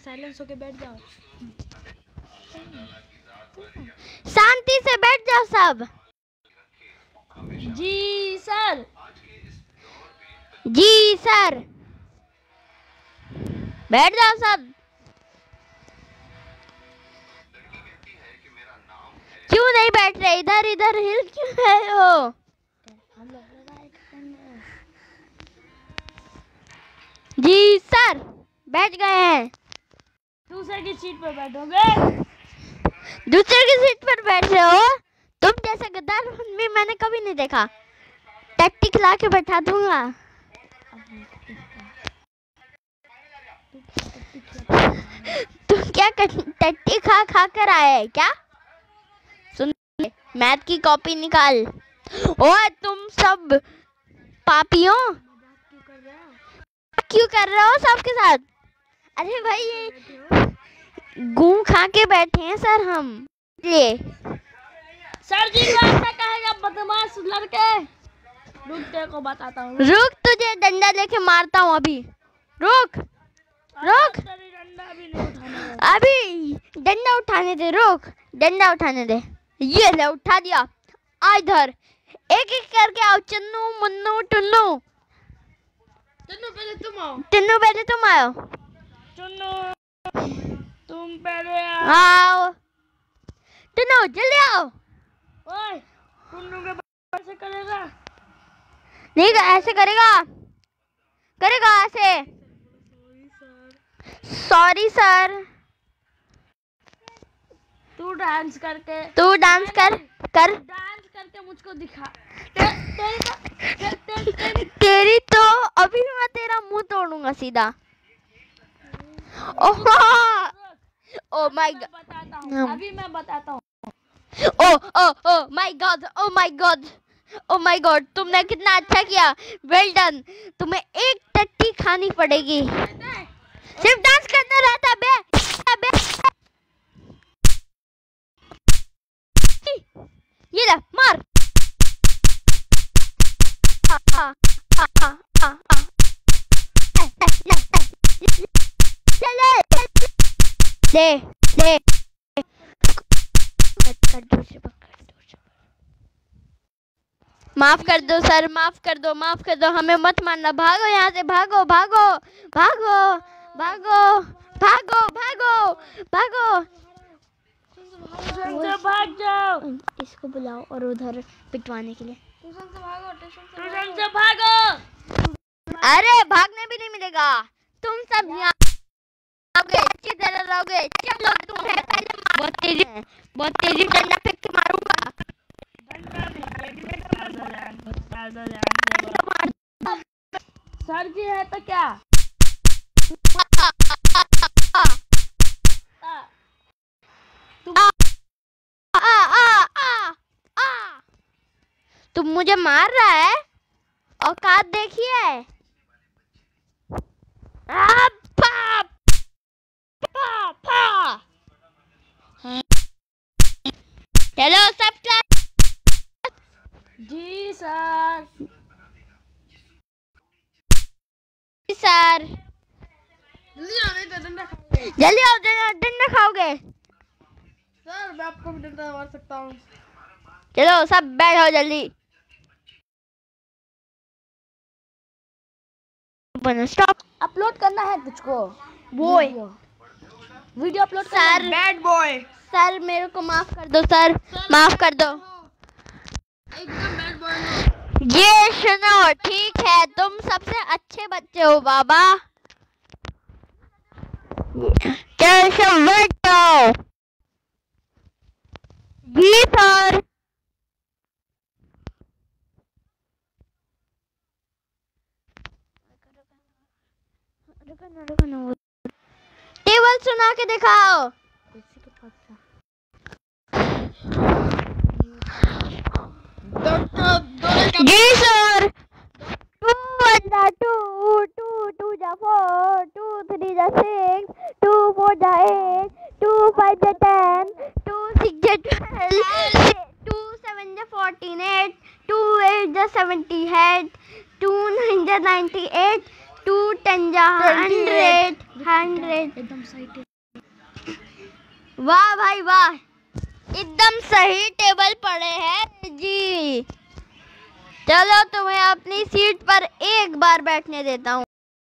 Silence होके बैठ जाओ। शांति से बैठ जाओ सब। जी सर। जी सर, बैठ जाओ सब। क्यों नहीं बैठ रहे? इधर इधर हिल क्यों रहे हो? जी सर, बैठ गए हैं। दूसरे की सीट पर बैठोगे? दूसरे की सीट पर बैठ रहे हो? तुम जैसा गद्दार भी मैंने कभी नहीं देखा। टट्टी खिला के बैठा दूंगा। तुम क्या टट्टी खा खा कर आए क्या? सुन, मैथ की कॉपी निकाल। ओए तुम सब पापियों, क्यों कर रहे हो सबके साथ? अरे भाई ये गूं खा के बैठे हैं सर हम। ये सर जी को ऐसा कहेगा बदमाश लड़के। रुक, तेरे को बताता हूँ। रुक, तुझे डंडा लेके मारता हूँ अभी। रुक रुक, डंडा भी नहीं उठाना। अभी डंडा उठाने दे। रुक, डंडा उठाने दे। ये ले, उठा दिया। आ इधर, एक एक करके आओ। चन्नू, मुन्नू, टुन्नू। चन्नू पहले तुम आओ। टुन्नू पहले तुम आओ। चन्नू तुम पहले आओ। टुन्नू जल्दी आओ। ओए, टुन्नू के ऐसे करेगा? नहीं, ऐसे करेगा, करेगा ऐसे। Sorry sir. तू डांस करके, तू डांस कर डांस करके मुझको दिखा। तेरी तो अभी मैं तेरा मुंह तोड़ूंगा सीधा। ओह ओ माय गॉड, अभी मैं बताता हूँ। Oh my god, oh my god, oh my god, तुमने कितना अच्छा किया। Well done. तुम्हें एक टट्टी खानी पड़ेगी। सिर्फ डांस करना रहता बे। ये ले, मार। ले ले, माफ कर दो सर, माफ कर दो, माफ कर दो। हमें मत मारना। भागो यहाँ से, भागो भागो भागो भागो भागो भागो भागो। भाग जाओ। इसको बुलाओ और उधर पिटवाने के लिए। ट्यूशन से भागो। अरे भागने भी नहीं मिलेगा। तुम सब यहाँ रहोगे, अच्छी तरह रहोगे। चलो तुम है पहले। बहुत तेजी डंडा फेंक के मारूंगा। सर जी है तो क्या? तुम मुझे मार रहा है? औकात देखिए। हेलो सब क्लास। जी सर। सर जल्दी आओ, डंडा खाओगे? सर मैं आपको भी डंडा मार सकता हूँ। चलो सब बैठो जल्दी। स्टॉप। अपलोड करना है तुझको। Boy, video upload sir. Bad boy. Sir मेरे को माफ कर दो सर, माफ कर दो। एकदम बैड बॉय। ये सुनो, ठीक है तुम सबसे अच्छे बच्चे हो बाबा। चल सब बैठ जाओ। जी सर। टेबल सुना के दिखाओ। जी सर। 2 1 2 2 2 4 2 3 6 2 4 8 2 5 10 2 6 12 2 7 14 8 2 8 70 8 2 9 98 2 10 जा 100 एकदम सही। वाह भाई वाह, एकदम सही टेबल पड़े हैं जी। चलो तुम्हें अपनी सीट पर एक बार बैठने देता हूँ।